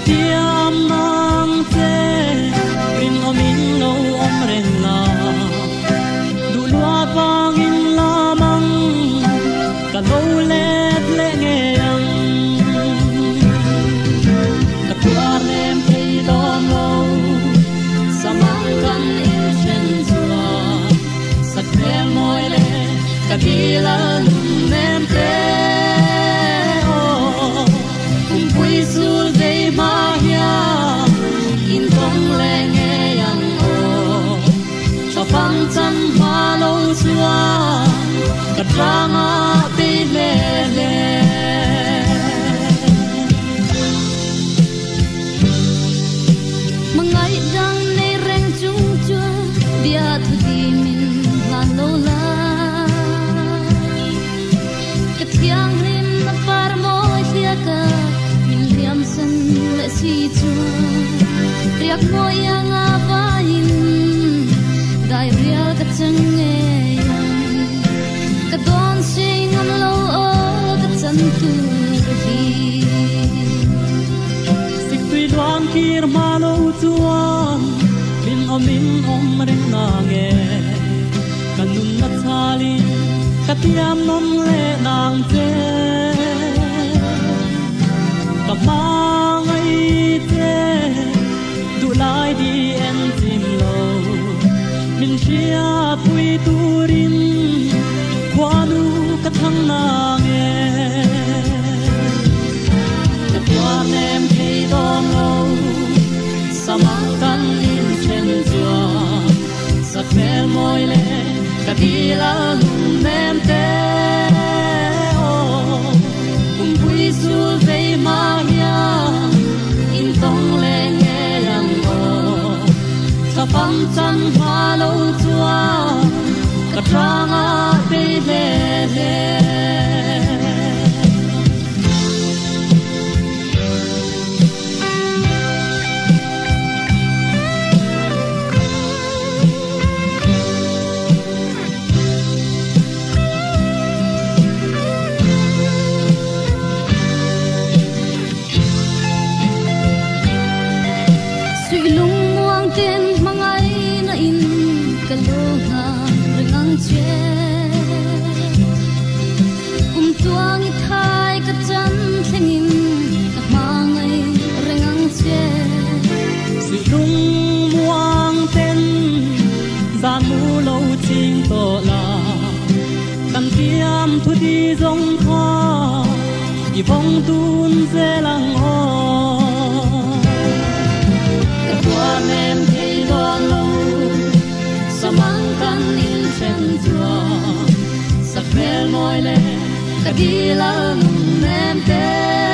tiam nang te rin omin no om ren la du lua pang in lamang ka lo let le nge yang ka tuar nem te dom lo samang kan in chen zua sat mel moi le ka bilan nem te sul dei mahia in tong le nge yang o cho phang chan ma lo chua ka drama pe le le mangai dang nei reng chung chua bia thu di min lan lo la ka thiang rim na par mo sia ka liam san le si chu riak mo yang avain dai real ka chang nge yang ka don sing am lo o ka chan tu hi sik tui luang kir ma lo chuan min om reng na nge kanun na thali ka tiam nom le nang che mangai te du lai di en tim lo min chia pui turin kwanu ka thang na nge ka tua nem pe dong lo samang kan in chen zua sat mel moi le ka dila nem te sul vei mahia in tong le nge yang o sa pang chan ma lo chua ka tranga pe le le tuang i thai ka chan thlengin ka mangai rengang che si lung muang ten zan mu lo ching to la kan tiam thu di zong kha i vong tun ze lang ho ka tua nem thei don lo samang kan in chen chua sak mel moi le ka gilang nem te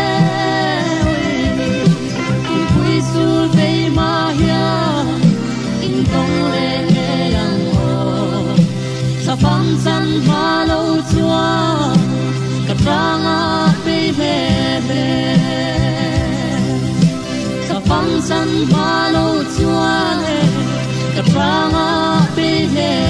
in pui sul vei mahia in tong le nge yang o sa phang san ma lo chua ka tranga pe me me sa phang san ma lo chua le ka tranga pe me